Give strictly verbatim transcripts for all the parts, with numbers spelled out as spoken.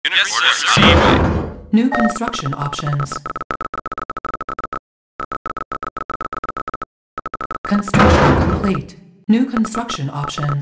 Yes, sir. New construction options. Construction complete. New construction options.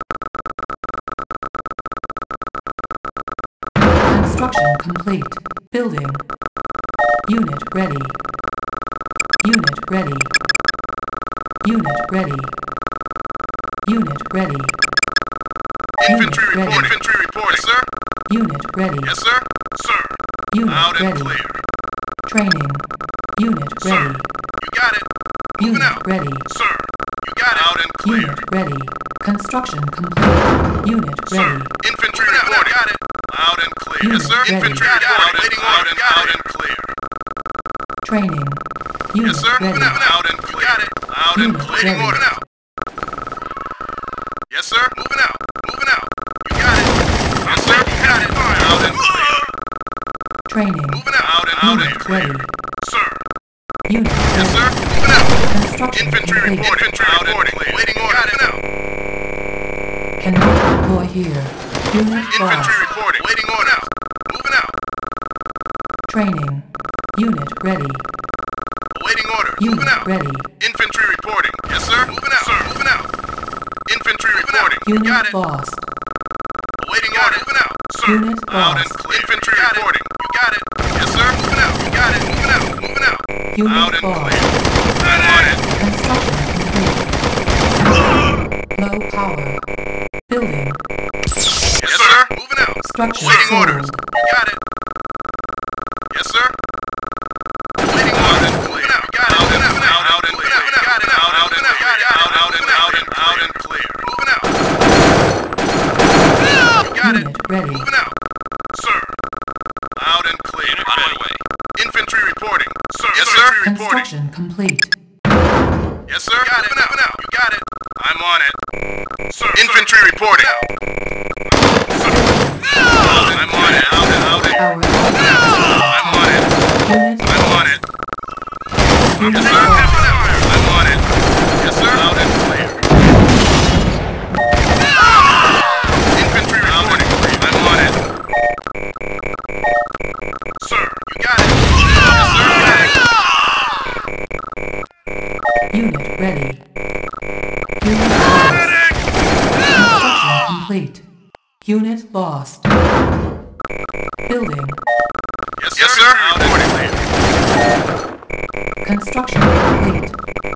Construction complete. Building. Unit ready. Unit ready. Unit ready. Unit ready. Infantry Unit report. ready. Infantry reporting, sir. Unit ready. Yes, sir. Sir. Unit Loud and ready. clear. Training. Unit Sir. ready. You got it. Moving Unit out. ready. Sir. You got it. Loud and clear. Unit ready. Construction complete. Unit Sir. ready. Infantry reporting. Got it. Loud and clear. Unit Yes, sir. ready. Infantry Got it. reporting. Waiting loud and loud and clear. Training. Unit Yes, sir. ready. Moving out. Loud and clear. Got it. Loud and Unit clear. Waiting ready. order now. Yes, sir. Moving out. Moving out. You got it. Yes, sir. You got it. Loud and clear. Training. Moving out. Loud and loud Unit and clear. ready. Sir. Unit Yes, ready. sir. Moving out. Construction Infantry complete. report. Infantry reporting. Waiting order. Got it now. Cannot deploy here. Unit Infantry lost. reporting. Waiting order now. Moving out. Training. Unit ready. Waiting order. Unit Moving out. ready. Infantry reporting. Yes, sir. Moving out. Sir. Moving out. Infantry reporting. You got Unit it. lost. Waiting order. Moving out. Sir. Unit Loud and lost. clear. Infantry reporting. You got it. Yes, sir. Moving out. You got it. Moving out. Moving out. Loud Unit and lost. clear. I'm on it. Construction complete. Low power. Building. Yes, sir. Moving out. Structure Waiting sold. orders. You got it. Yes, sir. Waiting order. Moving out. Got it. Moving out. Out and clear. Got it. Out and out. Got it. Out out and out and out and clear. Moving out. You got it. Unit ready. Moving out. Sir. Loud and clear. Unit on my way. Infantry reporting. Sir. Yes, sir. Reporting. Construction complete. Yes, sir. Got it. Moving out. You got it. I'm on it. Sir. Infantry reporting. Sir. I'm on it. Out and out and. Our I'm on it. unit I'm on it. unit Yes, sir. lost. I'm on it. Yes, sir. Loud and clear. Infantry reporting. I'm on it. Sir, you got it. Yes, sir. Unit ready. Unit lost. Construction complete. Unit lost. Building. Yes, yes, sir. Loud and clear. Construction complete.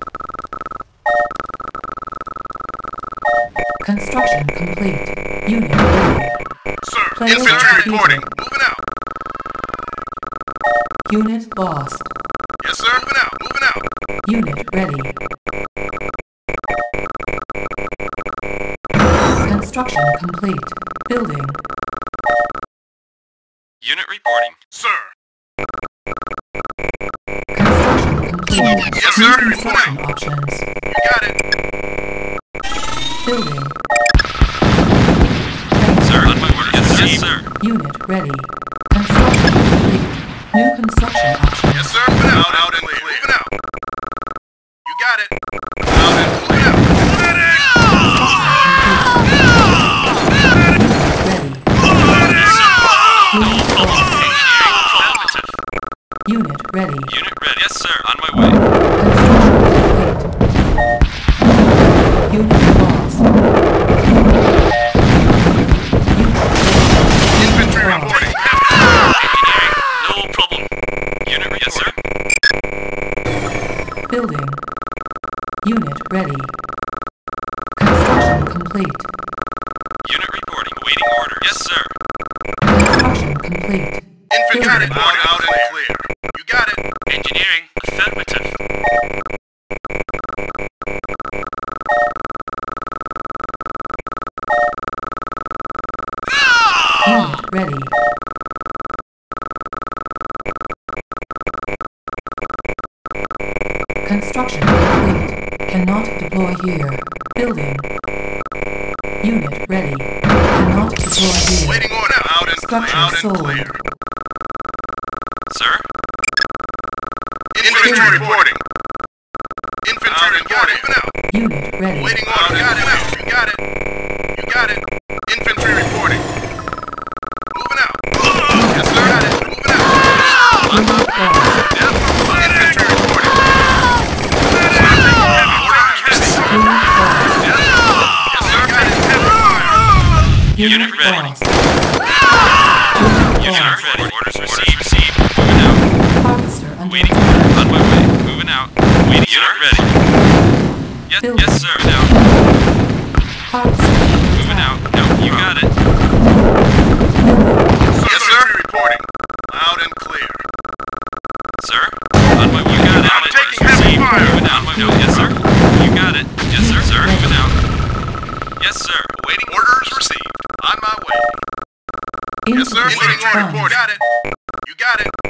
Construction complete. Unit ready. Sir, Players infantry defeated. reporting. Moving out. Unit lost. Yes, sir. Moving out. Moving out. Unit ready. Construction complete. Building. Unit reporting. Sir. Construction complete. Yes, New sir. construction Reporting. options. You got it. Building. Sir, on my order. Yes, sir. Yes, sir. Unit ready. Construction complete. New construction options. Yes, sir. Moving out. Out and clear. Moving out. You got it. Out and clear. Unit ready. Unit ready. Yes, sir. On my way. Construction complete. Unit lost. Infantry reporting. Engineering. No problem. Unit ready. Yes, sir. Building. Unit ready. Construction complete. Unit reporting. Awaiting order. Yes, sir. Construction complete. Infantry Building. reporting. Out and clear. You got it. Engineering. Affirmative. Unit ready. Construction complete. Cannot deploy here. Building. Unit ready. Cannot deploy here. Waiting order. Out and clear. Structure Out and sold. clear. Sir? Infantry Building. reporting. Infantry reporting. Moving out. Unit ready. Waiting order. You got it. You got it. You got it. Infantry reporting. Moving out. Unit ready. lost. Unit lost. ready. Orders received. Received. Moving out. Harvester under Waiting. attack. On my way. Moving out. Waiting. Unit ready. Yes, Building. yes, sir. Now. Harvester under Moving attack. out. No, you got it. Yes, sir. Reporting. Loud and clear. Sir? On my way. You got it. I'm Orders taking heavy received. fire. Moving out. No, yes, sir. You got it. Yes, sir, sir. Moving out. Yes, sir. Waiting orders received. On my way. Yes, sir. Insufficient Waiting order. funds. Report. Got it. You got it.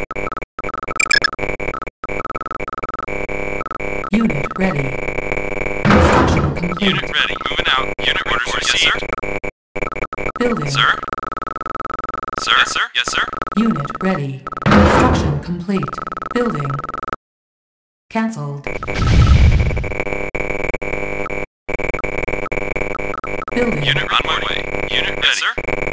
Unit ready. Construction complete. Unit ready. Moving out. Unit orders received. Building. Sir? Sir? Yes, sir. Yes, sir. Unit ready. Construction complete. Building. Cancelled. Building. Unit on my way. Unit ready. Yes, sir.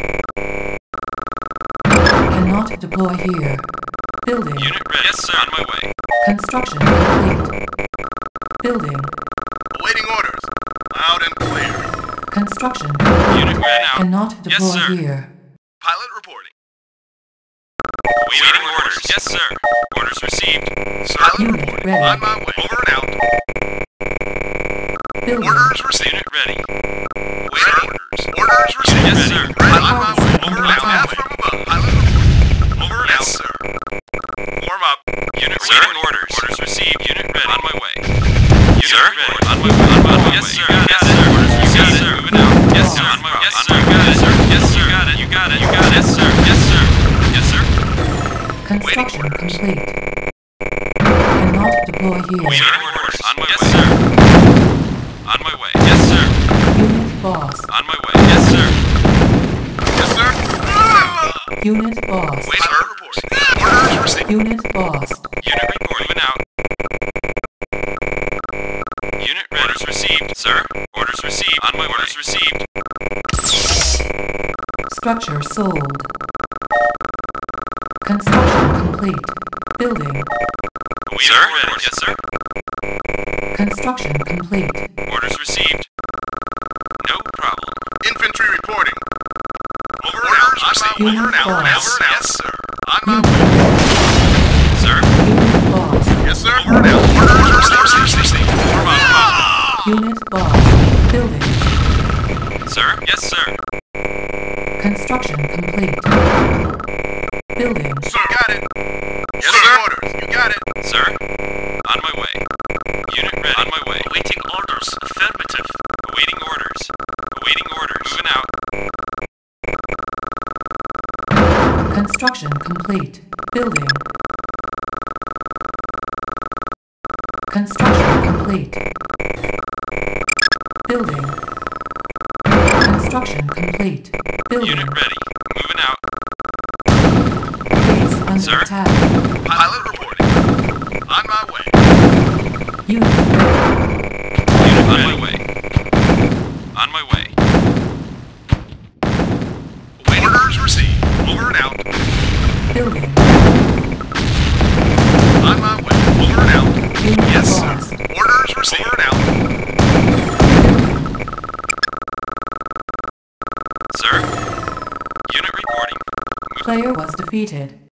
Cannot deploy here. Building. Unit ready. Yes, sir. On my way. Construction complete. Building. Awaiting orders. Loud and clear. Construction complete. Unit ready now. Cannot Yes, deploy sir. here. Pilot reporting. Waiting orders. Yes, sir. Orders received. Sir, Unit reporting. ready. On my way. Over and out. Building. Orders received. Unit ready. Waiting orders. Orders received. Yes, sir. Ready. On my way. Under Over and out. attack. Out from above. Pilot reporting. Over and Yes, out. sir. Warm up. Unit Sir. waiting orders. Orders received. Unit ready. On my way. Unit sir? ready. On my way. On my way. Yes, sir. Yes, sir. Orders received. Sir. Moving out. Yes, sir. On my way. Yes, sir. You got it, sir. Yes, sir. You got it. You got it. You got it. Yes, sir. Yes, sir. Yes, sir. Construction complete. Cannot deploy here. Waiting orders. On my way. Yes, sir. On my way. Yes, sir. Unit boss. On my way. Yes, sir. Yes, sir. Unit boss. Wait, sir. Reporting. Orders received. Unit boss. Unit report. Moving out. Unit ready. Orders received, sir. Orders received. On my orders received. Structure sold. Construction complete. Building. Sir? Ready. Yes, sir. Construction complete. Orders received. No problem. Infantry reporting. Over and Orders out. received. Unit Over and out. Over and out. boss. Yes, sir. On my Unit, way. Sir? unit boss. Yes, sir. Over and out. Orders, orders received. Warm up. Unit boss. Building. Sir? Yes, sir. Construction complete. Building. Sir, got it. Yes, sir. Orders. You got it. Sir? On my way. Unit ready. On my way. Awaiting orders. Affirmative. Awaiting orders. Awaiting orders. Moving out. Construction complete. Building. Construction complete. Building. Construction complete. Building. Unit ready. Moving out. Base under Sir? attack. Pilot reporting. On my way. Unit ready. Unit on my way. On my way. Await orders received. Over and out. Building. On my way. Over and out. Unit Yes, sir. lost. Orders received. Over and out. Sir? Unit reporting. Player was defeated.